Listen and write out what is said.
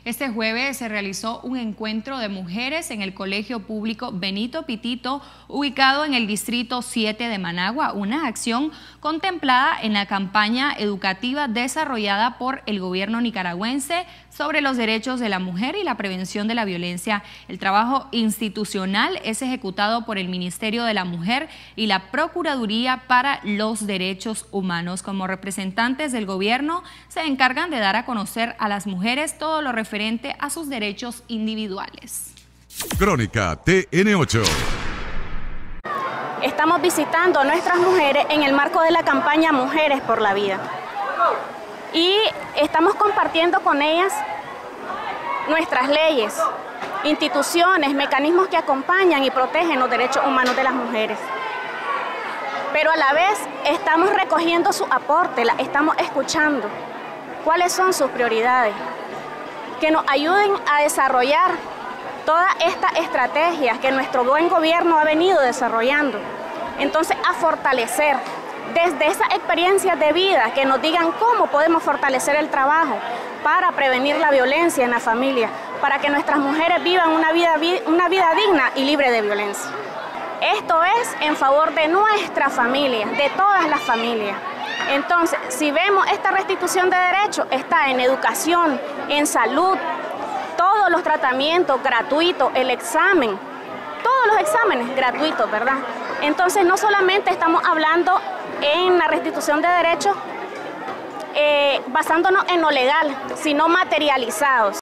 Este jueves se realizó un encuentro de mujeres en el Colegio Público Benito Pitito, ubicado en el Distrito 7 de Managua, una acción contemplada en la campaña educativa desarrollada por el gobierno nicaragüense sobre los derechos de la mujer y la prevención de la violencia. El trabajo institucional es ejecutado por el Ministerio de la Mujer y la Procuraduría para los Derechos Humanos. Como representantes del gobierno se encargan de dar a conocer a las mujeres todo lo referente a sus derechos individuales. Crónica TN8. Estamos visitando a nuestras mujeres en el marco de la campaña Mujeres por la Vida. Y estamos compartiendo con ellas nuestras leyes, instituciones, mecanismos que acompañan y protegen los derechos humanos de las mujeres. Pero a la vez estamos recogiendo su aporte, la estamos escuchando. ¿Cuáles son sus prioridades? Que nos ayuden a desarrollar todas estas estrategias que nuestro buen gobierno ha venido desarrollando. Entonces, a fortalecer desde esas experiencias de vida, que nos digan cómo podemos fortalecer el trabajo para prevenir la violencia en la familia, para que nuestras mujeres vivan una vida digna y libre de violencia. Esto es en favor de nuestra familia, de todas las familias. Entonces, si vemos esta restitución de derechos, está en educación, en salud, todos los tratamientos gratuitos, el examen, todos los exámenes gratuitos, ¿verdad? Entonces, no solamente estamos hablando en la restitución de derechos basándonos en lo legal, sino materializados.